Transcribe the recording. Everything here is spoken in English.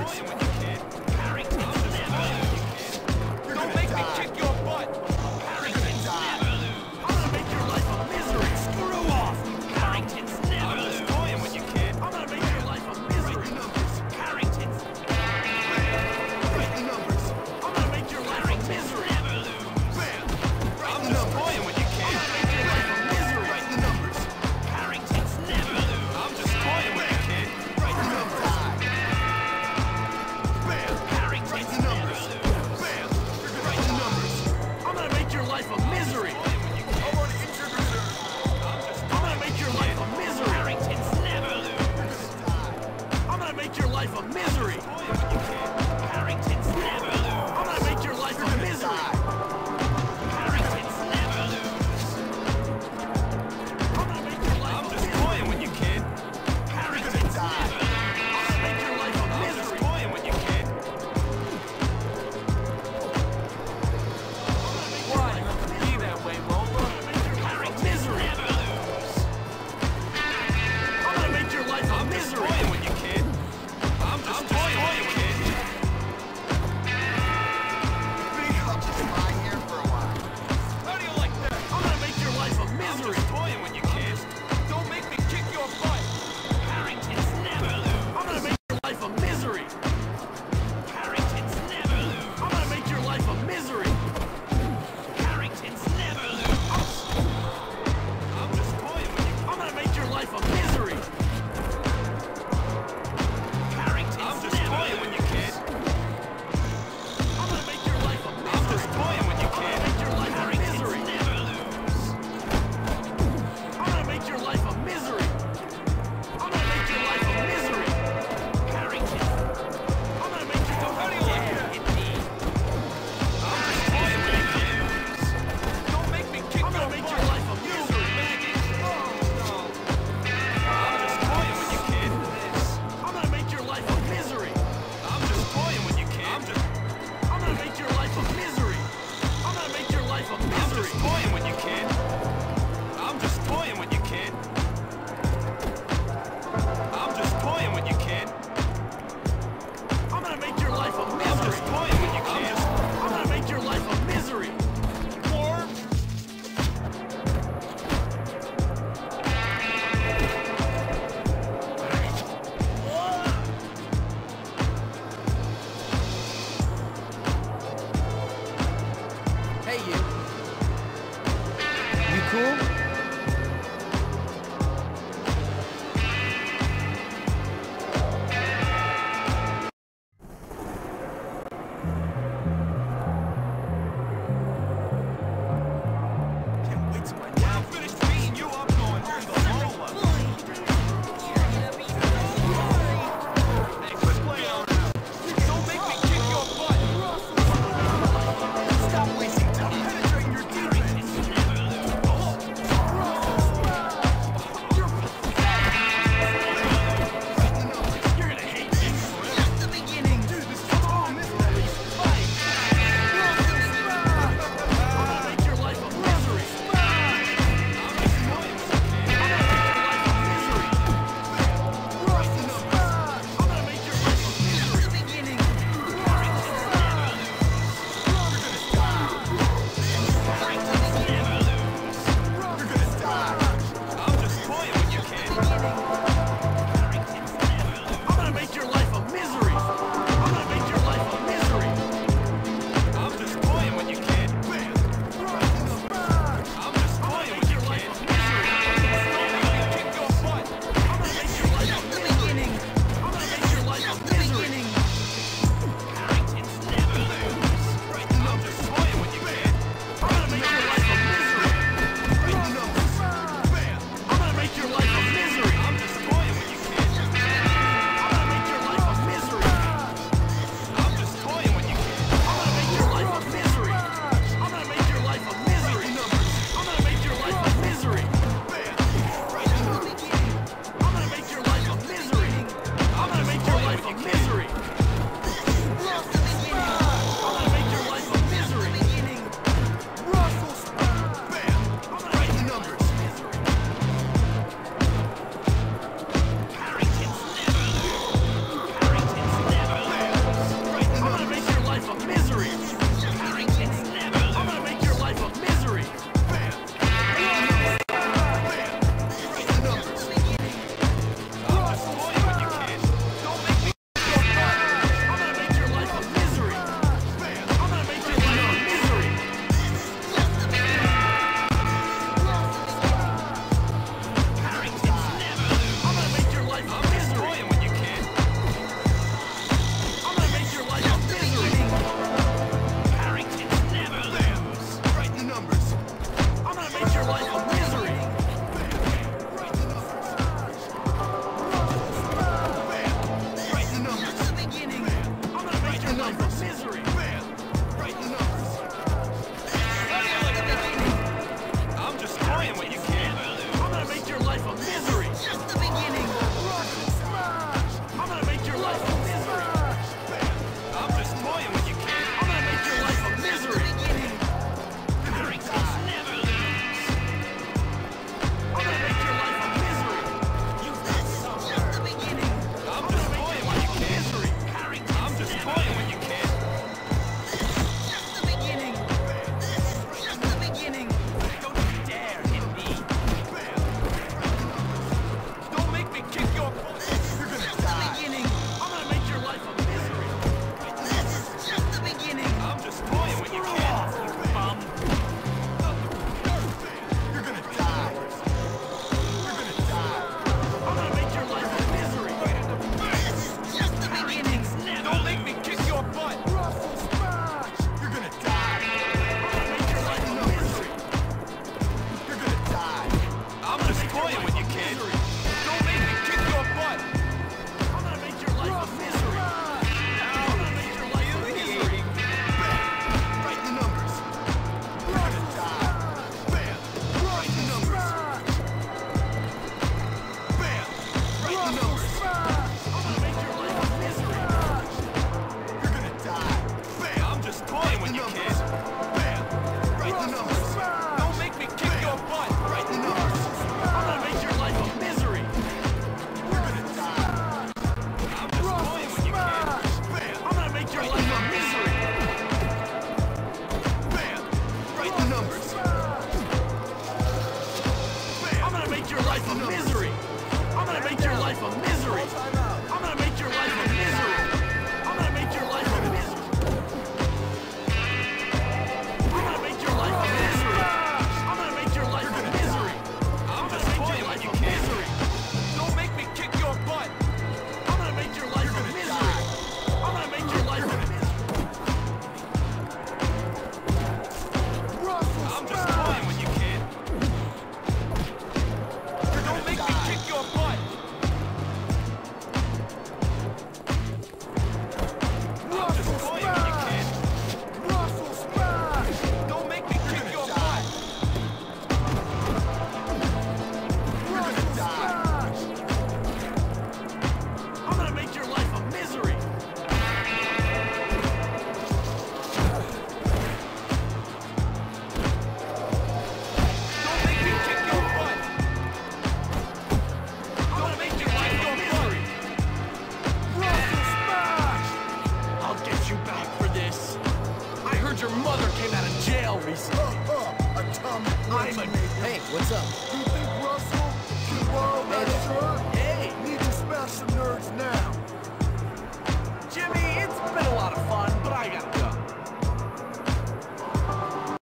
numbers. Don't make me kick your butt. I'm gonna make your life a misery. Screw off. Carrington's never lose. I'm toying with you, kid. I'm gonna make your life a misery. Carrington's write the numbers. I'm gonna make your life a misery. Never lose. Bam. I'm just toying with you, kid. I'm gonna make your life a misery. Write the numbers. Carrington's never lose. I'm just toying with you, kid. Write the numbers. Bam. Carrington's never lose. Bam. Write the numbers. I'm gonna make your life a misery. I want to injure reserve. I'm gonna make your life a misery. Carrington's never lose. I'm gonna make your life a misery. Carrington's never lose. I'm gonna make your life a misery. Carrington's never lose. I'm gonna make your life a misery. I'm just toying with you, kid. Carrington's never lose. I'm gonna make your life a misery. I'm just toying with you, kid. Why? Be that way, Rover. Carrington's never lose. I'm gonna make your life a misery. I'm just toying with you, kid. I'm just toying with you, kid. I'll just lie here for a while. How do you like that? I'm gonna make your life a misery. I'm just toying with you, kid. Don't make me kick your butt. Carrington's never lose. I'm gonna make your life a misery. Carrington's never lose. I'm gonna make your life a misery. Carrington's never lose. I'm just toying with you. I'm gonna make your life a misery. Carrington's never lose. I'm just toying with you, kid. I'm gonna make your life a misery. I'm just toying with you, kid. I'm gonna make your life a misery. Never lose. I'm gonna make your life a misery. I'm gonna make your life a misery. Carrington. I'm gonna make you. How do you like that? I'm just toying with you, kid. Don't make me kick your butt. I'm gonna make your life a misery. Oh no. I'm just toying with you, kid. I'm gonna make your life a misery. I'm just toying with you, kid. I'm gonna make your life a misery. I'm gonna make your life a misery. I'm just toying with you, kid. I'm just toying with you, kid. I'm just toying with you, kid. I'm gonna make your life a misery. I'm just toying with you, kid. I'm gonna make your life a misery. Or hey, you. You cool? Can't wait till I'm finished beating you up going through the whole one. Hey, quit playing around. Don't make me kick your butt. Stop wasting time penetrating your defense. I'm a... Hey, what's up?